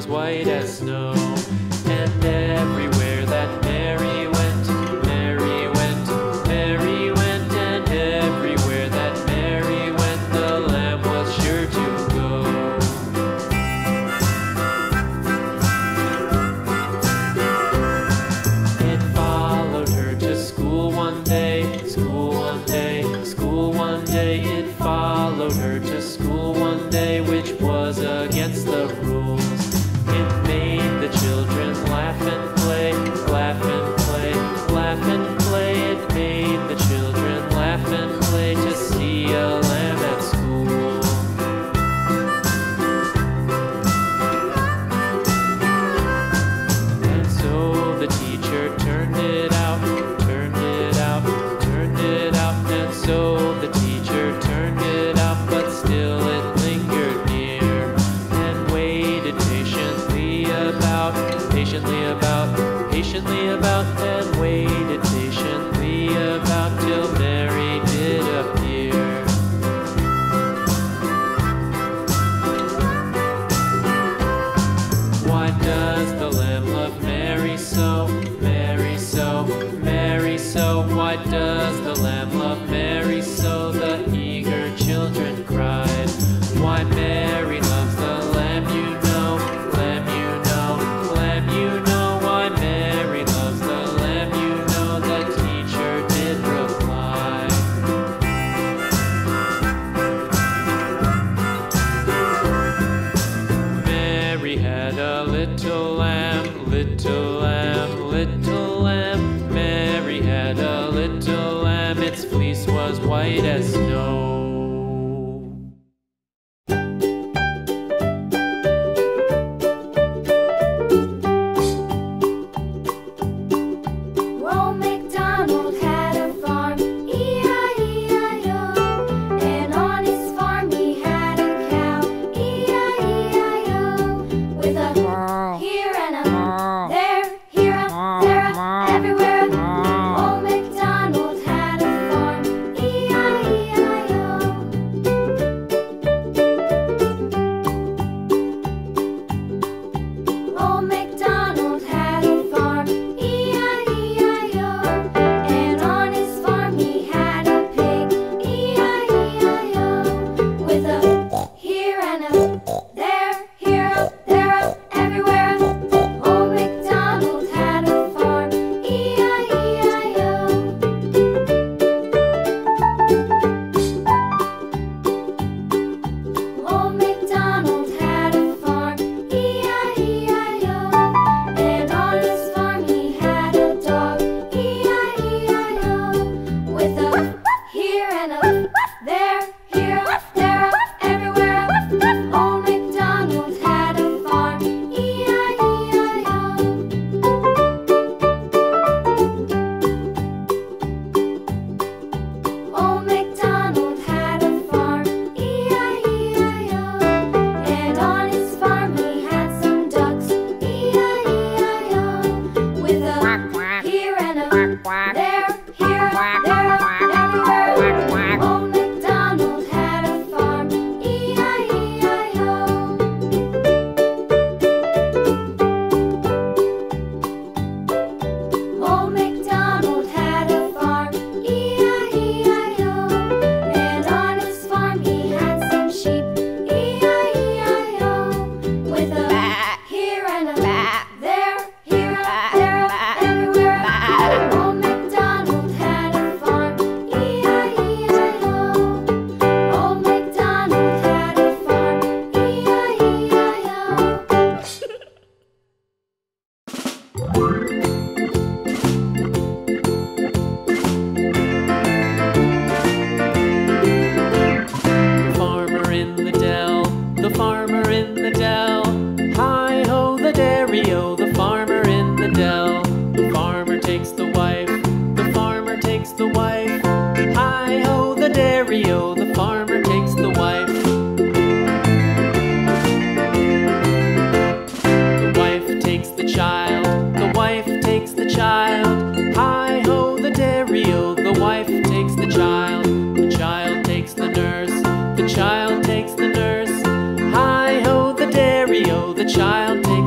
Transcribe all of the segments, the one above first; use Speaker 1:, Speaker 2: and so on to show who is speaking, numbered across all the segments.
Speaker 1: was white as snow. And everywhere that Mary went, Mary went, Mary went, and everywhere that Mary went, the lamb was sure to go. It followed her to school one day, school one day, school one day. It followed her to school one day, which was against the rules. It made the children laugh and play, laugh and play, laugh and play. It made the children laugh and play to see a lamb at school. And so the teacher turned it out, turned it out, turned it out. And so the teacher turned it out, but still it lingered near and waited patiently about, patiently about, and waited patiently about till Mary did appear. Why does the lamb love Mary so, Mary so, Mary so? Why does the lamb love Mary so? The eager children cried. Why Mary loves the lamb, you know, lamb, you know, lamb, you know. Why Mary loves the lamb, you know, the teacher did reply. Mary had a little lamb, little lamb, little lamb. Mary had a little lamb, its fleece was white as snow.
Speaker 2: The child takes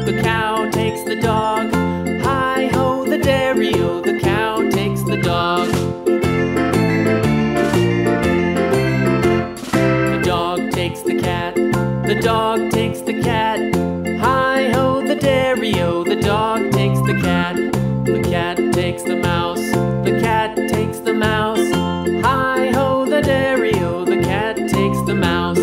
Speaker 1: The cow takes the dog. Hi-ho, the dairy-o, the cow takes the dog. The dog takes the cat. The dog takes the cat. Hi-ho, the dairy-o, the dog takes the cat. The cat takes the mouse. The cat takes the mouse. Hi-ho, the dairy-o, the cat takes the mouse.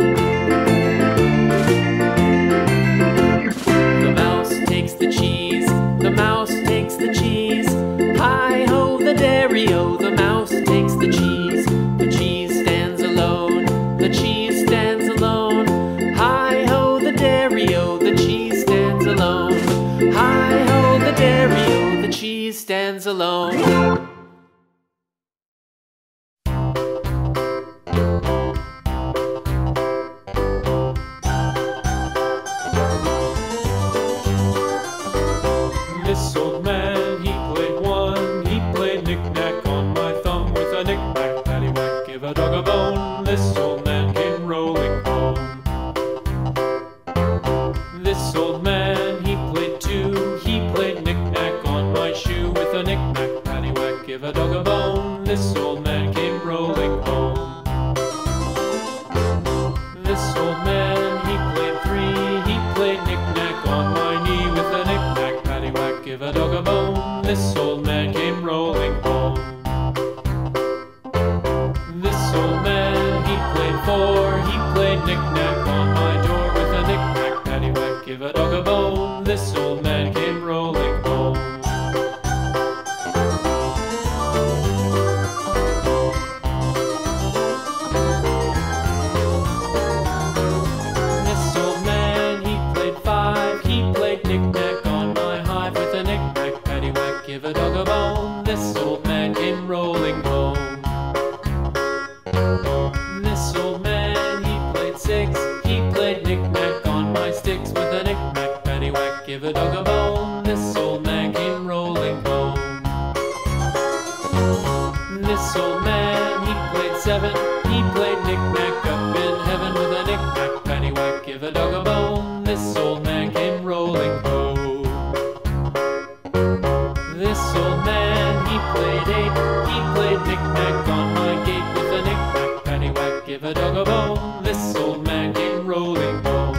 Speaker 1: The mouse takes the cheese. The mouse takes the cheese. Hi-ho, the dairy-o, the mouse takes the cheese. The cheese stands alone. The cheese stands alone. Hi-ho, the dairy-o, the cheese stands alone. Hi-ho, the dairy-o, the cheese stands alone.
Speaker 2: This old man, he played one. He played knick-knack on my thumb with a knick-knack, paddywhack, give a dog a bone. This old man came rolling home. This old man, he played two. He played knick-knack on my shoe with a knick-knack, paddywhack, give a dog a bone. This old man came rolling home. This old man, he played three. He played knick-knack on my knee with a knick-knack, paddywhack, give a dog a bone. This old man came rolling home. This old man, he played four. He played knick-knack on my door with a knick-knack, paddywhack, give a dog a bone. This old man came rolling home. This old man, he played five. He played knick-knack on my hive with a knick-knack, paddywhack, give a dog a bone. This old man came rolling home. This old man, he played six. He played knick-knack on my sticks with a knick-knack, paddywhack, give a dog a bone. This old man came rolling home. This old man, he played seven. He played knick-knack up in heaven with a knick-knack, paddywhack, give a dog a bone. This old man came rolling home. This old man, he played eight. He played knick-knack on my gate with a knick-knack, paddywhack, give a dog a bone. This old man came rolling home.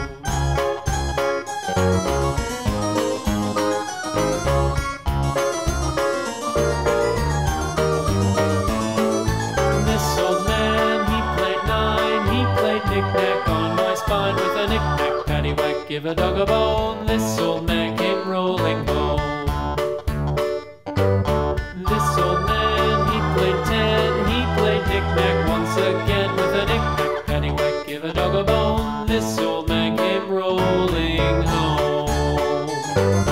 Speaker 2: This old man, he played nine. He played knick-knack on my spine with a knick-knack, paddywhack, give a dog a bone. This old man came rolling home. This old man, he played ten. He played knick-knack once again with a knick-knack, paddywhack, give a dog a bone. This old man came rolling home.